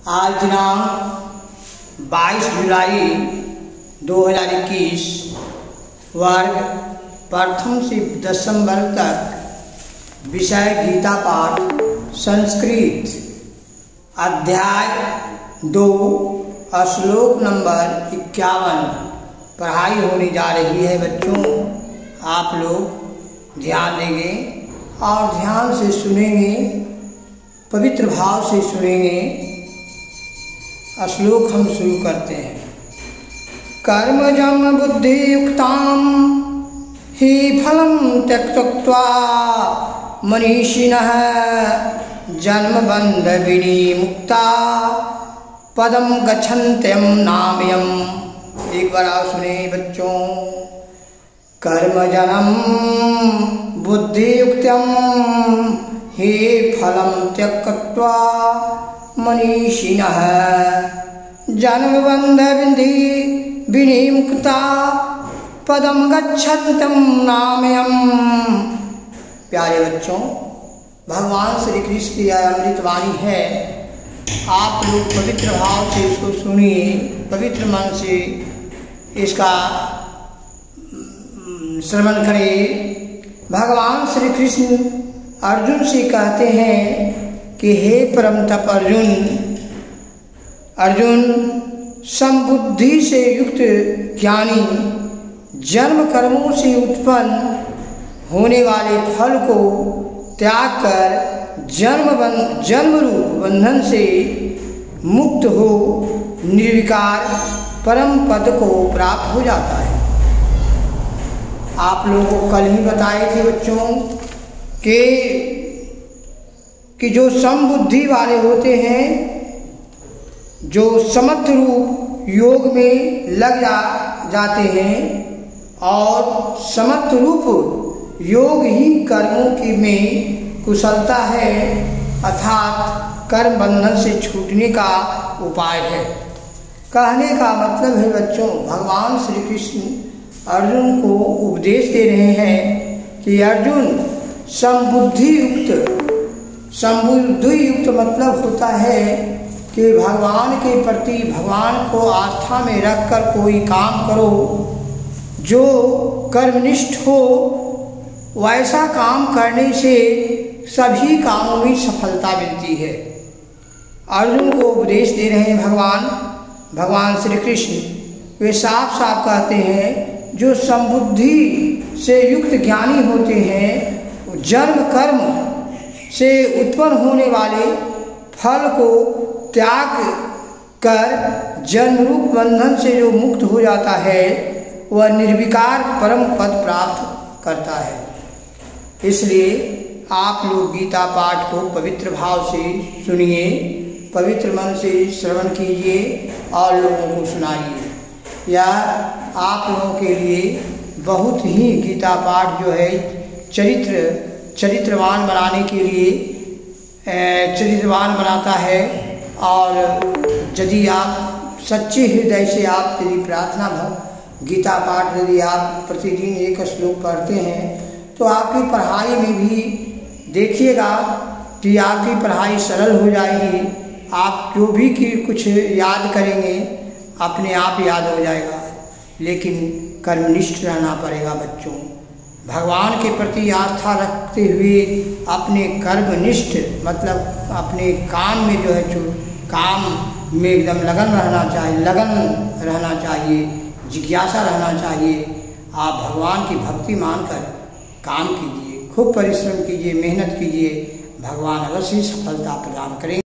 आज दिनांक 22 जुलाई 2021 वर्ग प्रथम से दसम वर्ग तक विषय गीता पाठ संस्कृत अध्याय 2 श्लोक नंबर 51 पढ़ाई होने जा रही है। बच्चों, आप लोग ध्यान देंगे और ध्यान से सुनेंगे, पवित्र भाव से सुनेंगे। श्लोक हम शुरू करते हैं। कर्मजं बुद्धियुक्तां हि फलं त्यक्त्वा मनीषिणः जन्मबन्ध विनिमुक्ता पदं गच्छन्त्यं नाम्यम्। एक बार आप सुने बच्चों। कर्मजनं बुद्धियुक्तं हि फलं त्यक्त्वा मनीषिणः जन्मबन्ध विनिमुक्ता पदं गच्छन्त्यं नाम्यम्। प्यारे बच्चों, भगवान श्री कृष्ण की यह अमृत वाणी है। आप लोग पवित्र भाव से इसको सुनिए, पवित्र मन से इसका श्रवण करें। भगवान श्री कृष्ण अर्जुन से कहते हैं कि हे परम तप अर्जुन, समबुद्धि से युक्त ज्ञानी जन्म कर्मों से उत्पन्न होने वाले फल को त्याग कर जन्म रूप बंधन से मुक्त हो निर्विकार परम पद को प्राप्त हो जाता है। आप लोगों को कल ही बताए थे बच्चों कि जो समबुद्धि वाले होते हैं, जो समर्थ रूप योग में लग जाते हैं और समर्थ रूप योग ही कर्मों की में कुशलता है, अर्थात कर्म बंधन से छूटने का उपाय है। कहने का मतलब है बच्चों, भगवान श्री कृष्ण अर्जुन को उपदेश दे रहे हैं कि अर्जुन समबुद्धि युक्त मतलब होता है कि भगवान के प्रति, भगवान को आस्था में रखकर कोई काम करो जो कर्मनिष्ठ हो। वैसा काम करने से सभी कामों में सफलता मिलती है। अर्जुन को उपदेश दे रहे हैं भगवान श्री कृष्ण। वे साफ साफ कहते हैं जो समबुद्धि से युक्त ज्ञानी होते हैं, जन्म कर्म से उत्पन्न होने वाले फल को त्याग कर जन्म रूप बंधन से जो मुक्त हो जाता है, वह निर्विकार परम पद प्राप्त करता है। इसलिए आप लोग गीता पाठ को पवित्र भाव से सुनिए, पवित्र मन से श्रवण कीजिए और लोगों को सुनाइए। यह आप लोगों के लिए बहुत ही गीता पाठ जो है चरित्रवान बनाने के लिए चरित्रवान बनाता है। और यदि आप सच्चे हृदय से आप यदि प्रार्थना गीता पाठ यदि आप प्रतिदिन एक श्लोक पढ़ते हैं तो आपकी पढ़ाई में भी देखिएगा कि आपकी पढ़ाई सरल हो जाएगी। आप जो भी कुछ याद करेंगे अपने आप याद हो जाएगा। लेकिन कर्मनिष्ठ रहना पड़ेगा बच्चों। भगवान के प्रति आस्था रखते हुए अपने कर्मनिष्ठ मतलब अपने काम में जो है काम में एकदम लगन रहना चाहिए, जिज्ञासा रहना चाहिए। आप भगवान की भक्ति मानकर काम कीजिए, खूब परिश्रम कीजिए, मेहनत कीजिए, भगवान अवश्य सफलता प्रदान करेंगे।